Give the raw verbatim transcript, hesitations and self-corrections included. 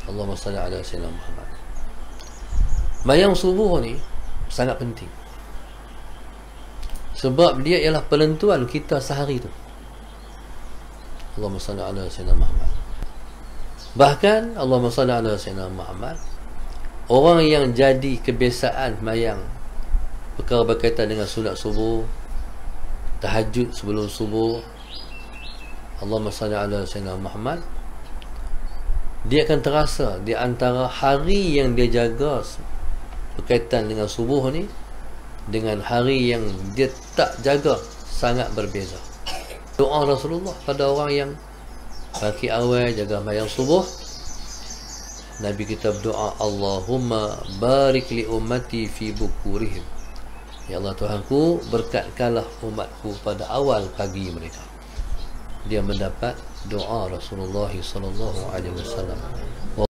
Allahumma salli ala sayyidina Muhammad. Mayang subuh ni sangat penting, sebab dia ialah penentuan kita sehari tu. Allahumma salli ala sayyidina Muhammad. Bahkan Allahumma salli ala sayyidina Muhammad, orang yang jadi kebiasaan mayang perkara berkaitan dengan sunat subuh, tahajud sebelum subuh, Allahumma salli ala sayyidina Muhammad, dia akan terasa di antara hari yang dia jaga berkaitan dengan subuh ni dengan hari yang dia tak jaga sangat berbeza. Doa Rasulullah pada orang yang pagi awal jaga mayang subuh, Nabi kita berdoa, Allahumma barik li ummati fi bukurihim. Ya Allah Tuhanku, berkatkanlah umatku pada awal pagi mereka. Dia mendapat doa Rasulullah sallallahu alaihi wasallam.